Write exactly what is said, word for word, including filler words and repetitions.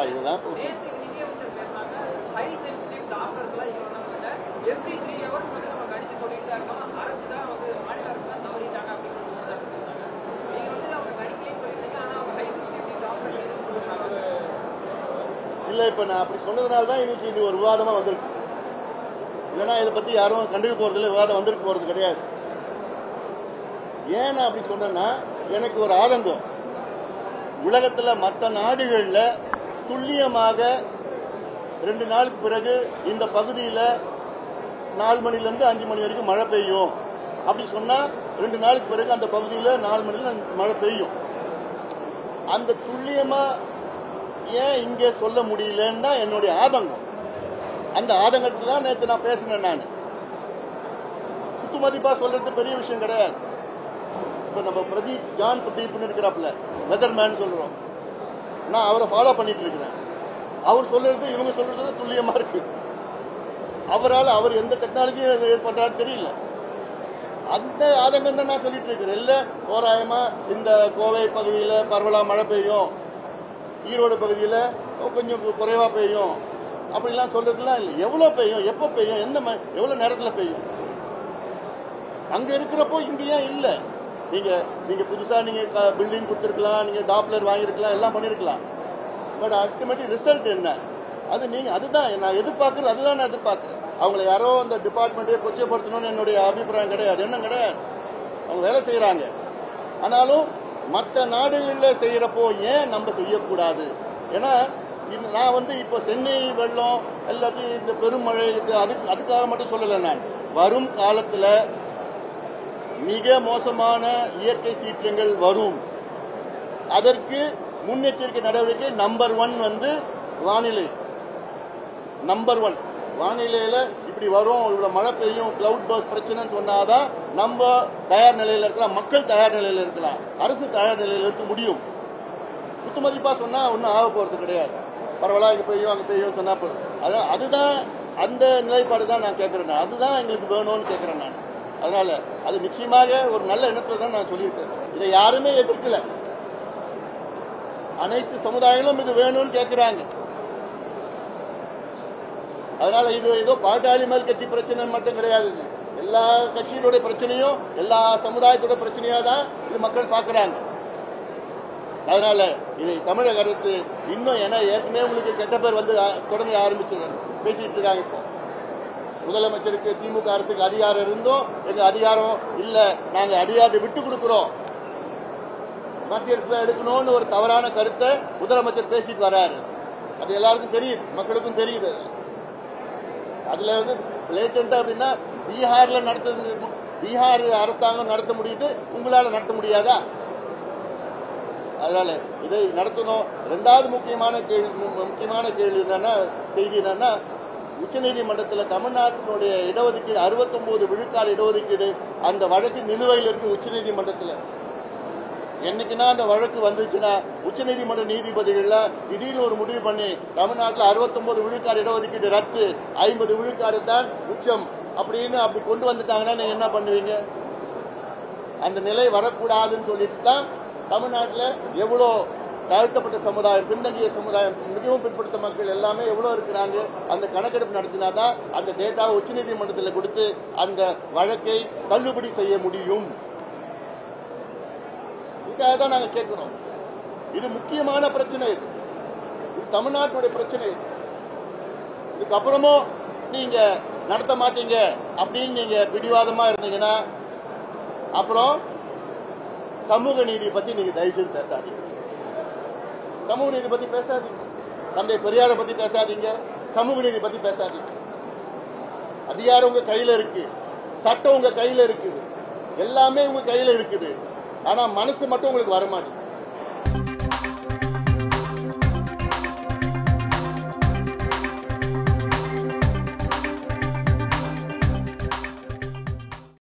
இதுதான் இல்ல. இப்ப நான் அப்படி சொன்னதுனால்தான் இன்னைக்கு இது ஒரு விவாதமா வந்திருக்கு. இல்லைன்னா இதை பத்தி யாரும் கண்டுக்க போறது இல்லை, விவாதம் வந்திருக்க போறது கிடையாது. ஏன் நான் அப்படி சொன்னேன்னா, எனக்கு ஒரு ஆதங்கம். உலகத்துல மற்ற நாடுகள்ல துல்லியமாக ரெண்டு நாளுக்கு பிறகு இந்த பகுதியில நாலு மணில இருந்து அஞ்சு மணி வரைக்கும் மழை பெய்யும் அப்படி சொன்னா, ரெண்டு நாளுக்கு பிறகு அந்த பகுதியில நாலு மணில மழை பெய்யும். அந்த துல்லியமா ஏன் இங்க சொல்ல முடியலன்னு தான் என்னுடைய ஆதங்கம். அந்த ஆதங்கத்துல தான் நேற்று நான் பேசினேன். நான் குத்துமதிப்பா சொல்றது பெரிய விஷயம் கிடையாது. இப்ப நம்ம பிரதீப் ஜான் பிரதீப்னு இருக்கிறாப்ல, வெதர்மேன் சொல்றோம். நான் அவரை ஃபாலோ பண்ணிட்டு இருக்கிறேன். அவர் சொல்றது இவங்க சொல்றது துல்லியமா இருக்கு. அவரால் அவர் எந்த டெக்னாலஜியும் ஏற்பட்டாரு தெரியல. அந்த ஆதங்கம் தான் நான் சொல்லிட்டு இருக்கிறேன். இல்ல தோராயமா இந்த கோவை பகுதியில பரவலா மழை பெய்யும், ஈரோடு பகுதியில கொஞ்சம் குறைவா பெய்யும் அப்படிலாம் சொல்றதுலாம் இல்லை. எவ்வளவு பெய்யும், எப்ப பெய்யும், எந்த எவ்வளவு நேரத்துல பெய்யும், அங்க இருக்கிறப்போ இங்க ஏன் இல்ல? நீங்க நீங்க புதுசா நீங்க பில்டிங் கொடுத்திருக்கலாம், நீங்க டாப்லர் வாங்கிருக்கலாம், எல்லாம் பண்ணிருக்கலாம். பட் அல்டிமேட்லி ரிசல்ட் என்ன? அது நீங்க அதுதான் நான் எதிர்பார்க்கறது. அதுதான் நான் எதிர்பார்க்கிறேன். அவங்களை யாரோ அந்த டிபார்ட்மெண்ட்டே கொச்சைப்படுத்தணும்னு என்னுடைய அபிப்பிராயம் கிடையாது. என்ன கிடையாது, அவங்க வேலை செய்யறாங்க. ஆனாலும் மற்ற நாடுகளில் செய்யறப்போ ஏன் நம்ம செய்யக்கூடாது? ஏன்னா நான் வந்து இப்போ சென்னை வெள்ளம் எல்லாத்தையும் இந்த பெருமழை அதுக்கு அதுக்காக மட்டும் சொல்லலை. நான் வரும் காலத்துல மிக மோசமான இயற்கை சீற்றங்கள் வரும். அதற்கு முன்னெச்சரிக்கை நடவடிக்கை நம்பர் ஒன் வந்து வானிலை. நம்பர் ஒன் வானிலையில இப்படி வரும், இவ்வளவு மழை பெய்யும், கிளவுட் பர்ஸ்ட் பிரச்சனைன்னு சொன்னாதான் நம்ம தயார் நிலையில இருக்கலாம், மக்கள் தயார் நிலையில இருக்கலாம், அரசு தயார் நிலையில இருக்க முடியும். குத்துமதிப்பா சொன்னா ஒன்னும் ஆக போறது கிடையாது. பரவாயில்ல, இங்க பெய்யும் அங்க பெய்யும் சொன்னா அதான் அதுதான் அந்த நிலைப்பாடு தான் நான் கேட்கிறேன். அதுதான் எங்களுக்கு வேணும்னு கேட்கிறேன் நான். அதனால அது நிச்சயமாக ஒரு நல்ல எண்ணத்துல தான் நான் சொல்லியிருக்கேன். இதை யாருமே எதிர்க்கல. அனைத்து சமுதாயங்களும் இது வேணும்னு கேட்கிறாங்க. அதனால இது ஏதோ பாட்டாளி மேல் கட்சி பிரச்சனை மட்டும் கிடையாது. எல்லா கட்சியினுடைய பிரச்சனையும் எல்லா சமுதாயத்தோட பிரச்சனையா தான் இது மக்கள் பாக்குறாங்க. அதனால இதை தமிழக அரசு இன்னும் ஏன்னா ஏற்கனவே உங்களுக்கு கெட்ட பேர் வந்து தொடங்கி ஆரம்பிச்சு பேசிட்டு இருக்காங்க. இப்போ முதலமைச்சருக்கு திமுக அரசுக்கு அதிகாரம் இருந்தும் எங்க அதிகாரம் இல்ல, நாங்க அதிகாரத்தை விட்டு கொடுக்கிறோம், மத்திய அரசு தான் எடுக்கணும்னு ஒரு தவறான கருத்தை முதலமைச்சர் பேசிட்டு வர்றாரு. அது எல்லாருக்கும் தெரியுது, மக்களுக்கும் தெரியுது. அதுல வந்து லேட்டண்டா அப்படின்னா பீகார்ல நடத்த பீகார் அரசாங்கம் நடத்த முடியுது, உங்களால நடத்த முடியாதா? அதனால இதை நடத்தணும். இரண்டாவது முக்கியமான கேள்வி முக்கியமான கேள்வி என்னன்னா செய்தி என்னன்னா, உச்சநீதிமன்றத்தில் தமிழ்நாட்டினுடைய இடஒதுக்கீடு அறுபத்தி ஒன்பது விழுக்காடு இடஒதுக்கீடு அந்த வழக்கு நிலுவையில் இருக்கு உச்சநீதிமன்றத்தில். என்னைக்குன்னா அந்த வழக்கு வந்துச்சுன்னா உச்சநீதிமன்ற நீதிபதிகள் திடீர்னு ஒரு முடிவு பண்ணி தமிழ்நாட்டில் அறுபத்தி ஒன்பது விழுக்காடு இடஒதுக்கீடு ரத்து, ஐம்பது விழுக்காடு தான் உச்சம் அப்படின்னு அப்படி கொண்டு வந்துட்டாங்கன்னா நீங்க என்ன பண்ணுவீங்க? அந்த நிலை வரக்கூடாதுன்னு சொல்லிட்டு தான் தமிழ்நாட்டில் எவ்வளோ தாழ்த்தப்பட்ட சமுதாயம், பின்தங்கிய சமுதாயம், மிகவும் பிற்படுத்த மக்கள் எல்லாமே எவ்வளவு இருக்கிறாங்க அந்த கணக்கெடுப்பு நடத்தினாதான் அந்த டேட்டாவை உச்சநீதிமன்றத்தில் கொடுத்து அந்த வழக்கை தள்ளுபடி செய்ய முடியும். இதுக்காக தான் நாங்க கேட்கிறோம். இது முக்கியமான பிரச்சனை. இது இது தமிழ்நாட்டுடைய பிரச்சனை. இதுக்கப்புறமும் நீங்க நடத்த மாட்டீங்க அப்படின்னு நீங்க பிடிவாதமா இருந்தீங்கன்னா அப்புறம் சமூக நீதியை பத்தி நீங்க தயவுசெய்து பேசாதீங்க. சமூக நீதி பத்தி பேசாதீங்க. தந்தை பெரியாரை பத்தி பேசாதீங்க. சமூக நீதி பத்தி பேசாதீங்க. அதிகாரம் உங்க கையில இருக்கு, சட்டம் உங்க கையில இருக்குது, எல்லாமே உங்க கையில இருக்குது. ஆனா மனசு மட்டும் உங்களுக்கு வரமாட்டேங்குது.